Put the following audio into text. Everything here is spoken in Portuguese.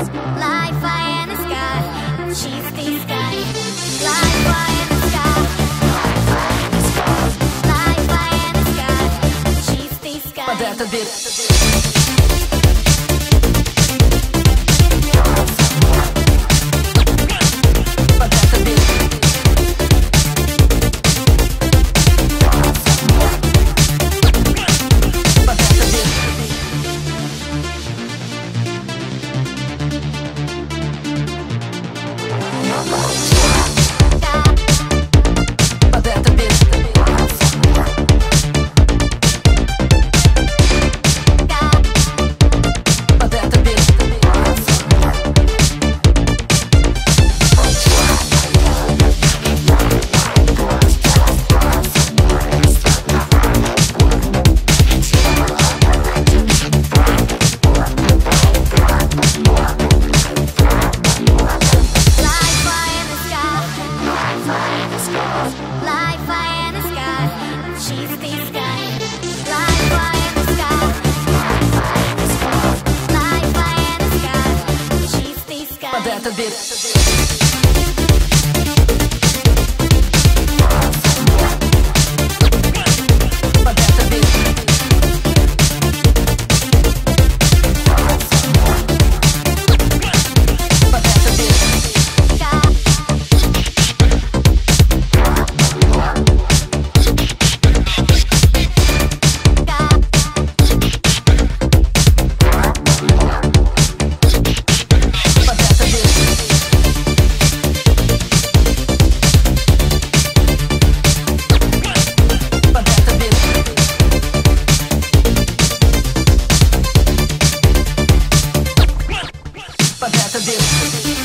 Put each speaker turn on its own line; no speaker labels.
like fire in the sky. She's the sky, like fire in the sky. Like fire in the sky. She's the sky.
Подата бит.
Like fire in the sky. She's the sky. Like fire in the sky. Like fire in the sky. She's the sky.
Подата бит. Подата бит.